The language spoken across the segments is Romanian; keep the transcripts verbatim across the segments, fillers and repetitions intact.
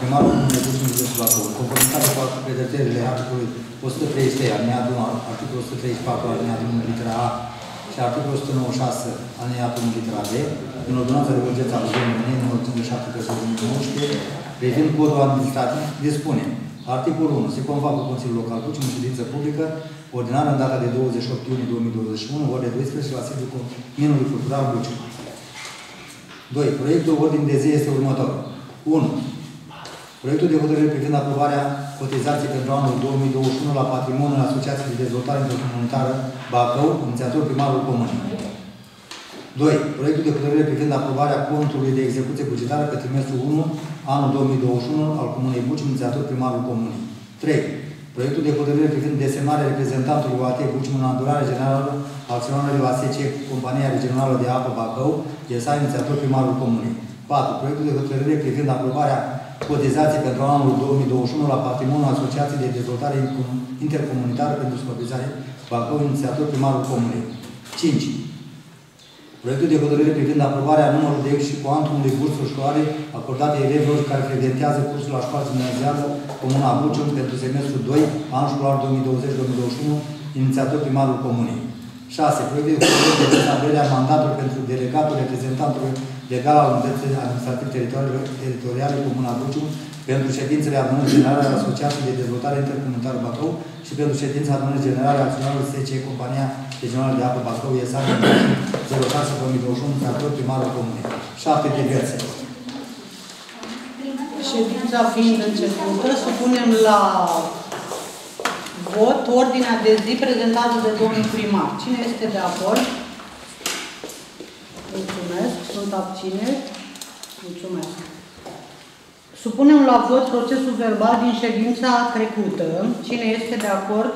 primarul Comunei Bucium, județul Bacău, în conformitate cu pregătirile articolului o sută treizeci și trei, alineatul unu, articolul o sută treizeci și patru, alineatul unu, litera A și articolul o sută nouăzeci și șase, alineatul unu, litera B, în ordonanța de urgență a Guvernului numărul cincizeci și șapte pe două mii nouăsprezece, privind codul administrativ, dispune. Articolul unu. Se convoacă Consiliul Local Bucium în ședință publică, ordinară în data de douăzeci și opt iunie două mii douăzeci și unu, ore douăsprezece, la sediul Cominului Cultural Bucium. doi. Proiectul ordin de zi este următorul. unu. Proiectul de hotărâre privind aprobarea cotizației pentru anul două mii douăzeci și unu la patrimoniul Asociației de Dezvoltare Intercomunitară Bacău, inițiator primarul Comunei. doi. Proiectul de hotărâre privind aprobarea contului de execuție bugetară pe trimestrul unu, anul două mii douăzeci și unu, al Comunei Bucium, inițiator primarul Comunei. trei. Proiectul de hotărâre privind desemnarea reprezentantului O A T Bucium în adunarea generală a acționarilor A S C, Compania Regională de Apă Bacău, E S A, inițiator primarul Comunei. patru. Proiectul de hotărâre privind aprobarea cotizației pentru anul două mii douăzeci și unu la patrimoniul Asociației de Dezvoltare Intercomunitară pentru Supervizare Bacău, inițiator primarul Comunei. cinci. Proiectul de hotărâre privind aprobarea numărului de și cuantumului burselor școlare acordate elevilor care frecventează cursul la școală gimnazială Comuna Bucium pentru semestrul doi, anul școlar două mii douăzeci două mii douăzeci și unu, inițiator primarul Comunei. șase. Proiectul de hotărâre de stabilirea mandatului pentru delegatul reprezentantului legal al Unității Administrativ-Teritoriale Comuna Bucium pentru ședințele adunării generale ale Asociației de Dezvoltare Intercomunitară Bacău și pentru ședința adunării generale a acționarilor S C, Compania Regională de Apă Bacău, E S A, zero șase două mii douăzeci și unu, inițiator primarul Comunei. șapte. Diverse. Ședința fiind începută, supunem la vot ordinea de zi prezentată de domnul primar. Cine este de acord? Mulțumesc. Sunt abțineri? Mulțumesc. Supunem la vot procesul verbal din ședința trecută. Cine este de acord?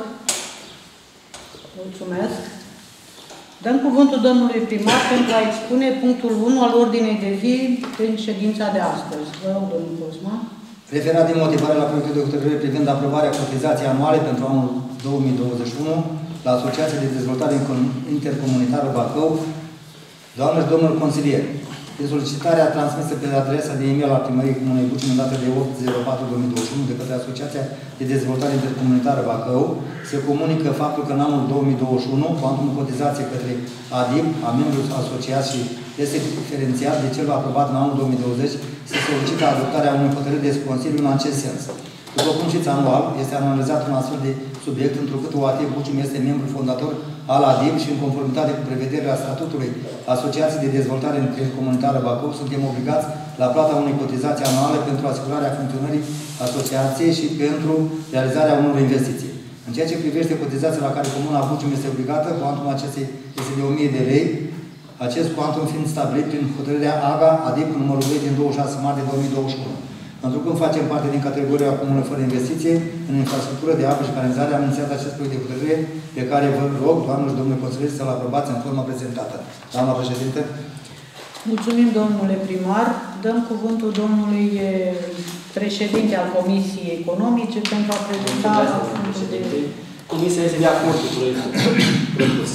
Mulțumesc. Dăm cuvântul domnului primar pentru a expune punctul unu al ordinei de zi din ședința de astăzi. Vă rog, domnul Cosma. Referat din motivare la proiectul de hotărâre privind aprobarea cotizației anuale pentru anul două mii douăzeci și unu la Asociația de Dezvoltare Intercomunitară Bacău, doamnă și domnul consilier, de solicitarea transmisă pe adresa de e-mail a Primăriei Comunei Bucium în data de opt zero patru două mii douăzeci și unu de către Asociația de Dezvoltare Intercomunitară Bacău, se comunică faptul că în anul două mii douăzeci și unu, cuantumul cotizație către A D I B, a membrilor asociați, este diferențiat de cel aprobat în anul două mii douăzeci, se solicită adoptarea unui hotărâri de Consiliu în acest sens. După cum știți, anual este analizat un astfel de subiect, întrucât O A T Bucium este membru fondator al A D I B și în conformitate cu prevederea statutului Asociației de Dezvoltare Intercomunitară Bacău, suntem obligați la plata unei cotizații anuale pentru asigurarea funcționării asociației și pentru realizarea unor investiții. În ceea ce privește cotizația la care Comuna Bucium este obligată, cuantumul acestei este de o mie de lei, acest cuantum fiind stabilit prin hotărârea A G A, A D I B, numărul doi din douăzeci și șase martie două mii douăzeci și unu. Întrucât facem parte din categoria comună fără investiție în infrastructură de apă și canalizare, am inițiat acest proiect de hotărâre pe care vă rog, doamnă și domnule consilier, să-l aprobați în forma prezentată. Doamna președinte. Mulțumim, domnule primar. Dăm cuvântul domnului președinte al Comisiei Economice pentru a prezenta de... Comisia este de acord cu proiectul propus.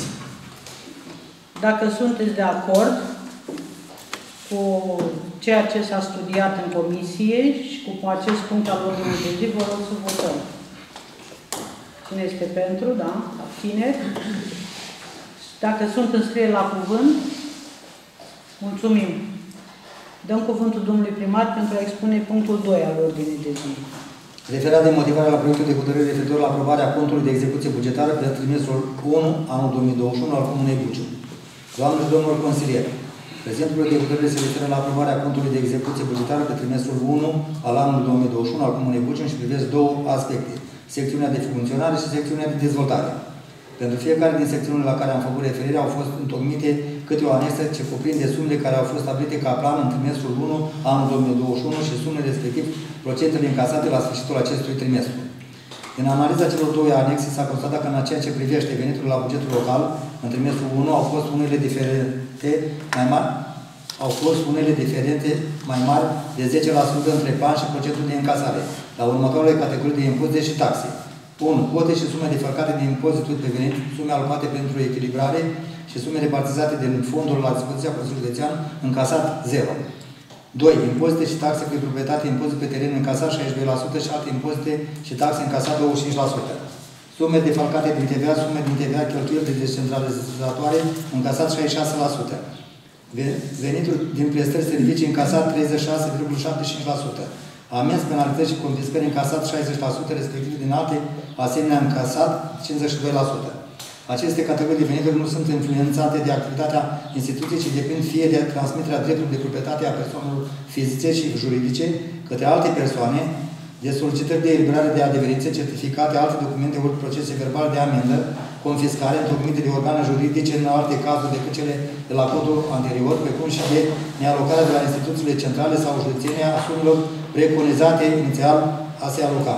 Dacă sunteți de acord cu ceea ce s-a studiat în comisie și cu acest punct al ordinii de zi, vă rog să votăm. Cine este pentru? Da? Abțineri? Dacă sunt înscrieri la cuvânt, mulțumim. Dăm cuvântul domnului primar pentru a expune punctul doi al ordinii de zi. Referat de motivarea la proiectul de hotărâre referitor la aprobarea contului de execuție bugetară pe trimestrul unu, anul două mii douăzeci și unu, al Comunei Bucium. Doamnă și domnul consilier, prezentul proiect de hotărâre se referă la aprobarea contului de execuție bugetară pe trimestrul unu al anului două mii douăzeci și unu al Comunei Bucium și privesc două aspecte, secțiunea de funcționare și secțiunea de dezvoltare. Pentru fiecare din secțiunile la care am făcut referire au fost întocmite câte o anexă ce cuprinde sumele care au fost stabilite ca plan în trimestrul unu anul două mii douăzeci și unu și sumele respectiv procentele încasate la sfârșitul acestui trimestru. În analiza celor două anexe s-a constatat că în ceea ce privește venitul la bugetul local, în trimestrul unu au fost unele diferente mai mari, au fost unele diferente mai mari de zece la sută între plan și procentul de încasare, la următoarele categorii de impozite și taxe. unu. Cote și sume defalcate din impozitul pe venit, sume alocate pentru echilibrare și sume repartizate din fondul la dispoziția Consiliului Județean, încasat zero. doi. Impozite și taxe pe proprietate, impozit pe teren încasat șaizeci și doi la sută și alte impozite și taxe încasat douăzeci și cinci la sută. Sume defalcate din T V A, sume din T V A, cheltuieli de descentralizatoare, încasat șaizeci și șase la sută. Venituri din prestări servicii încasat treizeci și șase virgulă șaptezeci și cinci la sută. Amenzi, penalități și confiscări încasat șaizeci la sută, respectiv din alte asemenea încasat cincizeci și doi la sută. Aceste categorii de venituri nu sunt influențate de activitatea instituției, ci depind fie de transmiterea dreptului de proprietate a persoanelor fizice și juridice către alte persoane, de solicitări de eliberare de adeverințe, certificate, alte documente ori procese verbale de amendă, confiscare, întocmite de organe juridice în alte cazuri decât cele de la codul anterior, precum și de nealocarea de la instituțiile centrale sau județene a sumelor preconizate inițial a se aloca.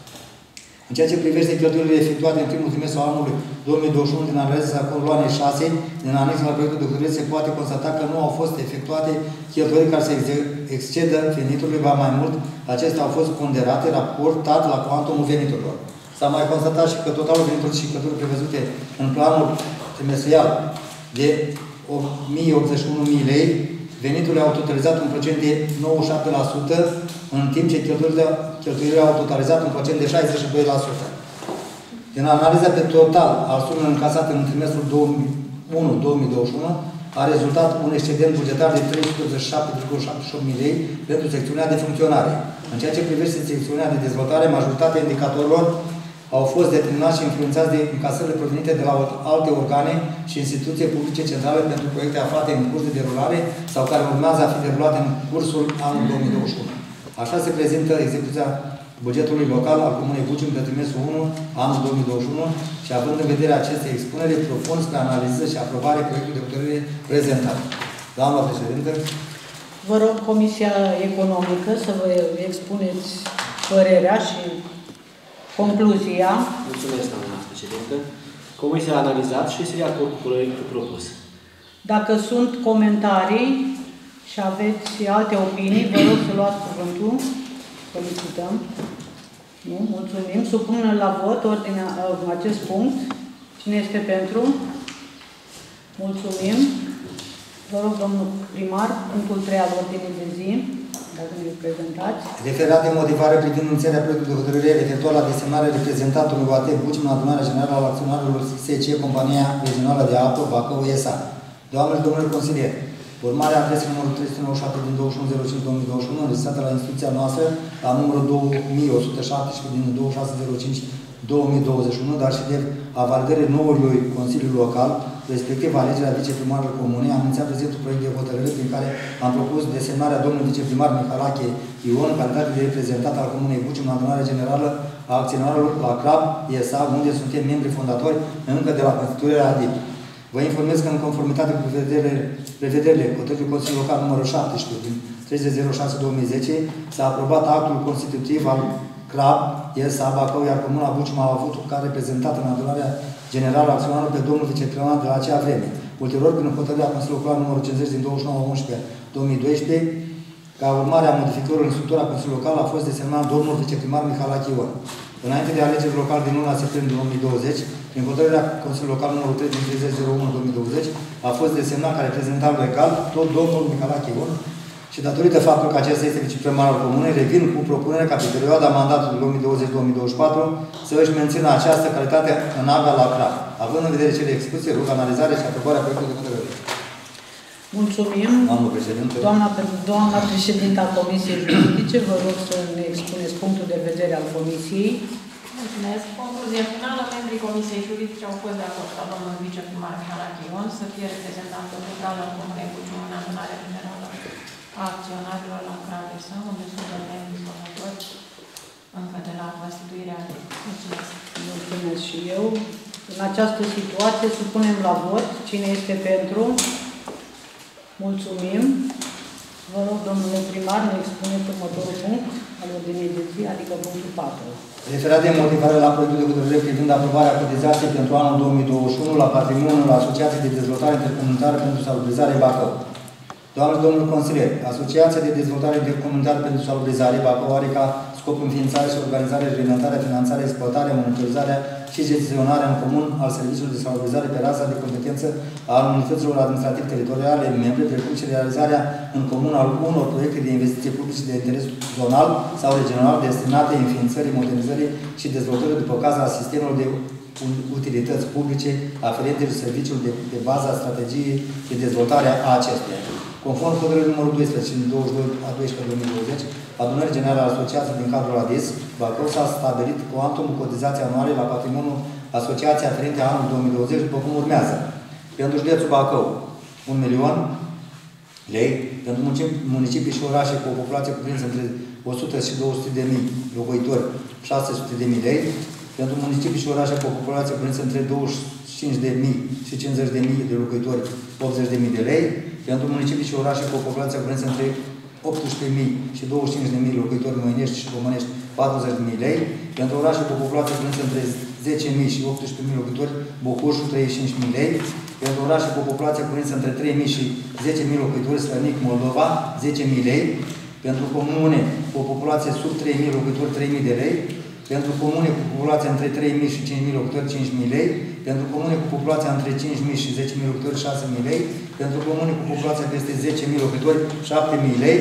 În ceea ce privește cheltuielile efectuate în primul trimestru al anului două mii douăzeci și unu din analiza coloane șase, din anexul la proiectul de hotărâre, se poate constata că nu au fost efectuate cheltuieli care să excedă veniturile, ba mai mult, acestea au fost ponderate, raportat la cuantumul veniturilor. S-a mai constatat și că totalul veniturilor și cheltuielile prevăzute în planul trimestrial de o mie optzeci și unu de mii lei, veniturile au totalizat un procent de nouăzeci și șapte la sută, în timp ce cheltuielile, cheltuielile au totalizat un procent de șaizeci și doi la sută. Din analiza pe total al sumelor încasate în trimestrul unu două mii douăzeci și unu, a rezultat un excedent bugetar de trei sute optzeci și șapte virgulă șaptezeci și opt de mii lei pentru secțiunea de funcționare. În ceea ce privește secțiunea de dezvoltare, majoritatea indicatorilor au fost determinați și influențați de încasările provenite de la alte organe și instituții publice centrale pentru proiecte aflate în curs de derulare sau care urmează a fi derulate în cursul anului două mii douăzeci și unu. Așa se prezintă execuția bugetului local al Comunei Bucium pe trimestrul unu, anul două mii douăzeci și unu, și având în vedere aceste expunere, propun spre analiză și aprobare proiectul de hotărâre prezentat. Doamna președintă. Vă rog Comisia Economică să vă expuneți părerea și concluzia. Mulțumesc, doamna președintă. Comisia a analizat și este de acord cu proiectul propus. Dacă sunt comentarii și aveți alte opinii, vă rog să luați cuvântul. Solicităm. Nu? Mulțumim. Supunem la vot ordinea, acest punct. Cine este pentru? Mulțumim. Vă rog, domnul primar, punctul trei al ordinii de zi, dacă ne prezentați. Referat de motivare privind inițierea proiectului de hotărâre referitor la desemnarea reprezentantului O A T Bucium în adunarea generală al acționarilor S C, Compania Regională de Apă, Bacău, S A. Doamnelor și domnule consilieri, urmarea adresei numărul trei sute nouăzeci și șapte din douăzeci și unu zero cinci două mii douăzeci și unu, înregistrată la instituția noastră, la numărul două mii o sută șaptesprezece din douăzeci și șase zero cinci două mii douăzeci și unu, dar și de a validării noului Consiliu Local, respectiv alegerea viceprimarului Comunei, am inițiat prezentul proiect de hotărâre prin care am propus desemnarea domnului viceprimar Mihalache Ion, în calitate de reprezentant al Comunei Bucium în adunarea generală a acționarilor la C R A B S A, unde suntem membri fondatori încă de la constituirea A D I P. Vă informez că în conformitate cu prevederile hotărârii Consiliului Local numărul șaptesprezece din treizeci zero șase două mii zece s-a aprobat actul constitutiv al C R A B S A Bacău, iar Comuna Bucium a avut ca reprezentat în adunarea generală a acționarilor pe domnul viceprimar de la acea vreme. Ulterior, prin hotărârea Consiliului Local numărul cincizeci din douăzeci și nouă unsprezece două mii doisprezece, ca urmare a modificărilor în structura Consiliului Local, a fost desemnat domnul viceprimar Mihalache Ion. Înainte de alegerile locale din luna septembrie două mii douăzeci, prin hotărârea Consiliului Local numărul trei din treizeci zero unu două mii douăzeci, a fost desemnat ca reprezentant legal tot domnul Mihalache Ion și datorită faptului că acesta este viceprimar al Comunei, revin cu propunerea ca pe perioada mandatului două mii douăzeci două mii douăzeci și patru să își mențină această calitate în aga la C R A B. Având în vedere cele expuse, rog analizarea și aprobarea proiectului de hotărâre. Mulțumim. Doamna președinte. Doamna, doamna președinta Comisiei Juridice, vă rog să ne expuneți punctul de vedere al Comisiei. Mulțumesc. Concluzia finală, membrii Comisiei Juridice au fost de acord ca domnul viceprimar Mihalache Ion să fie reprezentantul legal al Comunei Bucium în adunarea generală a acționarilor la C R A B S A, unde sunt membrii fondatori încă de la constituirea A D I P. Mulțumesc. Mulțumesc și eu. În această situație supunem la vot. Cine este pentru? Mulțumim. Vă rog, domnule primar, ne expuneți următorul punct al ordinii de zi, adică punctul patru. Referat de motivare la proiectul de hotărâre privind aprobarea cotizației pentru anul două mii douăzeci și unu la patrimoniul Asociației de Dezvoltare Intercomunitară pentru Salubrizare Bacău. Doamne și domnul consilier, Asociația de Dezvoltare Intercomunitară pentru Salubrizare, Bacău, are ca scop înființarea și organizarea, reglementarea, finanțarea, exploatarea, monitorizarea și gestionarea în comun al serviciului de salubrizare pe raza de competență al unităților administrativ-teritoriale membre, precum și realizarea în comun al unor proiecte de investiții publice de interes zonal sau regional destinate înființării, modernizării și dezvoltării după caz a sistemelor de utilități publice aferente serviciului de, pe baza strategiei de dezvoltare a acestuia. Conform hotărârii numărul doisprezece din douăzeci și doi a doisprezece două mii douăzeci, adunării generale a asociației din cadrul A D I S, Bacău s-a stabilit cuantumul cotizației anuale la patrimoniul asociației aferente a anului două mii douăzeci, după cum urmează. Pentru județul Bacău, un milion lei, pentru municipii și orașe cu o populație cuprinsă între o sută și două sute de mii locuitori, șase sute de mii lei, pentru municipii și orașe cu o populație cuprinsă între douăzeci și cinci de mii și cincizeci de mii de locuitori, optzeci de mii de lei, pentru municipii și orașe cu o populație cuprinsă între optsprezece mii și douăzeci și cinci de mii locuitori românești și românești, patruzeci de mii lei, pentru orașe cu o populație cuprinsă între zece mii și optsprezece mii locuitori, Bocușu, treizeci și cinci mii lei, pentru orașe cu o populație cuprinsă între trei mii și zece mii locuitori, Slănic, Moldova, zece mii lei, pentru comune cu o populație sub trei mii locuitori, trei mii de lei, pentru comune cu populația între trei mii și cinci mii locuitori, cinci mii lei, pentru comune cu populația între cinci mii și zece mii locuitori, șase mii lei, pentru comune cu populația peste zece mii locuitori, șapte mii lei.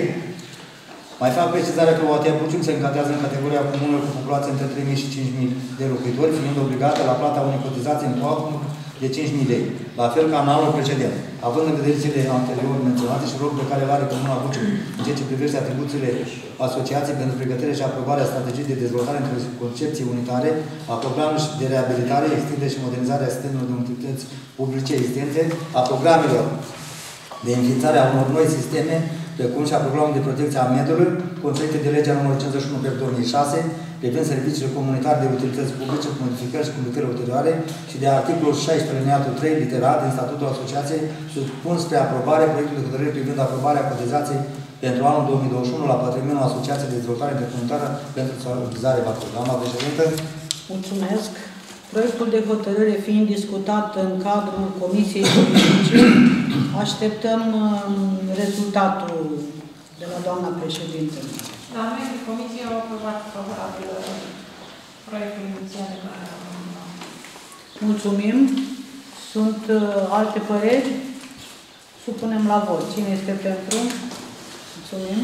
Mai fac precizarea că O A T Bucium se încadrează în categoria comunelor cu populație între trei mii și cinci mii de locuitori, fiind obligată la plata unei cotizații în cuantum de cinci mii lei, la fel ca în anul precedent. Având în vedere cele anterior menționate și rolul pe care îl are Comuna Bucium în ceea ce privește atribuțiile asociației pentru pregătire și aprobarea strategiei de dezvoltare într-o concepție unitare a programului de reabilitare, extindere și modernizare a sistemelor de utilități publice existente, a programelor de înființare a unor noi sisteme, precum și a programului de protecție a mediului, conferite de legea numărul cincizeci și unu pe două mii șase, privind serviciile comunitare de utilități publice cu modificări și completări ulterioare și de articolul șaisprezece alineatul trei literat din statutul asociației, supun spre aprobare proiectul de hotărâre privind aprobarea cotizației pentru anul două mii douăzeci și unu la patrimoniul Asociației de Dezvoltare Intercomunitară pentru Salubrizare Bacău. Doamna președintă. Mulțumesc. Proiectul de hotărâre fiind discutat în cadrul Comisiei Juridice, așteptăm rezultatul de la doamna președintă. Da, membrii Comisiei au aprobat favorabil proiectul inițial de care am. Mulțumim. Sunt alte păreri? Supunem la vot. Cine este pentru? Mulțumim.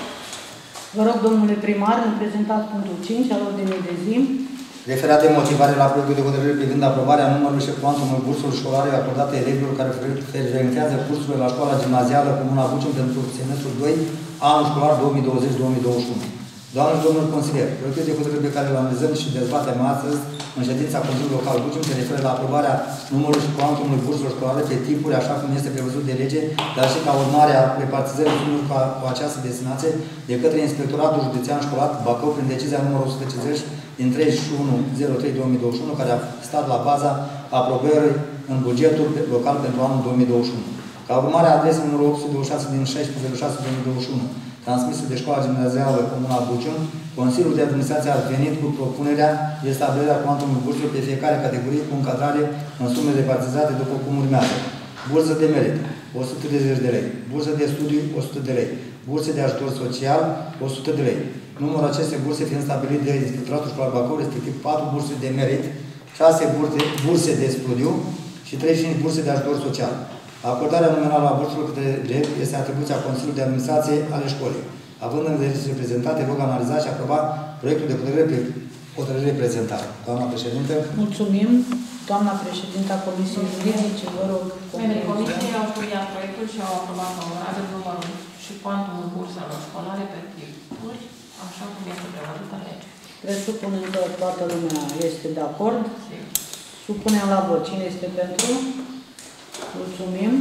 Vă rog, domnule primar, îmi prezentați punctul cinci al ordinii de zi. Referat de motivare la proiectul de hotărâre privind aprobarea numărului și cuantumul burselor școlare acordate elevilor care frecventează cursurile la școala gimnazială Comuna Bucium pentru semestrul doi, anul școlar două mii douăzeci două mii douăzeci și unu. Doamne și domnul consilier, proiectul de hotărâre pe care îl analizăm și dezbatem astăzi în ședința Consiliului Local Bucium se referă la aprobarea numărului și cuantumului burselor școlare pe timpuri, așa cum este prevăzut de lege, dar și ca urmare a repartizării sumelor cu, cu această destinație de către Inspectoratul Județean Școlar Bacău prin decizia numărul o sută cincizeci din treizeci și unu zero trei două mii douăzeci și unu, care a stat la baza aprobării în bugetul local pentru anul două mii douăzeci și unu. Ca urmare a adresei numărul opt sute douăzeci și șase din șaisprezece zero șase două mii douăzeci și unu, transmisă de Școala Gimnazială Comuna Bucium, Consiliul de Administrație a venit cu propunerea de stabilirea cuantumului burselor pe fiecare categorie cu încadrare în sume repartizate după cum urmează. Bursă de merit, o sută treizeci de lei. Bursă de studiu, o sută de lei. Burse de ajutor social, o sută de lei. Numărul acestei burse fiind stabilit de Inspectoratul Școlar Bacău, respectiv patru burse de merit, șase burse de studiu și treizeci și cinci burse de ajutor social. Acordarea numerală a burselor către elevi este atribuția Consiliului de Administrație ale școlii. Având în vedere cele prezentate, vă analiza și aproba proiectul de hotărâre pe hotărâre prezentat. Doamna președintă. Mulțumim. Doamna președinta Comisiei Juridice, vă rog. Membrii Comisiei au studiat proiectul și au aprobat favorabil numărul și cuantumul burselor școlare pe tipuri, așa cum este prevăzut în lege. Presupunem că toată lumea este de acord. Supunem la vot. Cine este pentru? Mulțumim.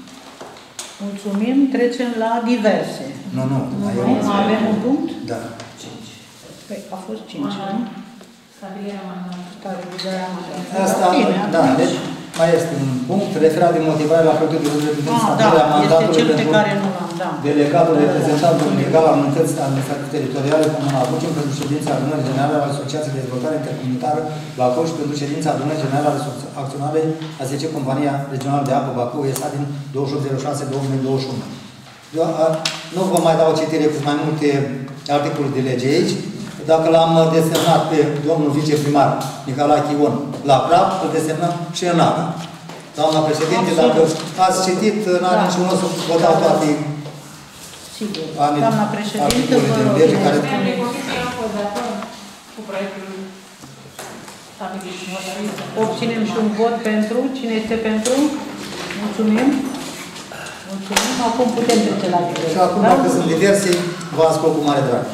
Mulțumim. Trecem la diverse. Nu, nu. Mai avem un punct? Da. cinci. Păi, a fost cinci, nu? Stabilirea mandatului. Stabilirea mandatului. Asta, da, deci mai este un punct referat de motivare la proiectul de hotărâre privind stabilirea mandatului pentru delegatul reprezentantul legal al unității administrative teritoriale Comuna Bucium pentru ședința adunării generale ale Asociației de Dezvoltare Intercomunitară Bacău și pentru ședința adunării generale ale acționarei A S C Compania Regională de Apă Bacău, E S A din douăzeci și opt zero șase două mii douăzeci și unu. Nu vă mai dau citire cu mai multe articole de lege aici. Dacă l-am desemnat pe domnul viceprimar Nicolae Ion la praf, îl desemnăm și în ANA. Doamna președinte, dacă ați citit, n-are da. niciun să vă dau toate Sigur. Doamna președinte, vă rog. Membrii comisiei au fost de acord cu proiectul stabilit și hotărât. Obținem și un vot pentru. Cine este pentru? Mulțumim. Mulțumim. Acum putem trece la diverse. Și acum, dacă sunt diverse, vă ascult cu mare drag.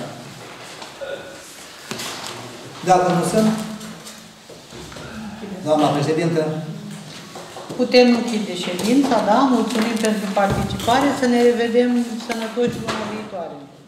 Dacă nu sunt, doamna președintă, putem închide ședința, da? Mulțumim pentru participare, să ne revedem sănătoși luna viitoare.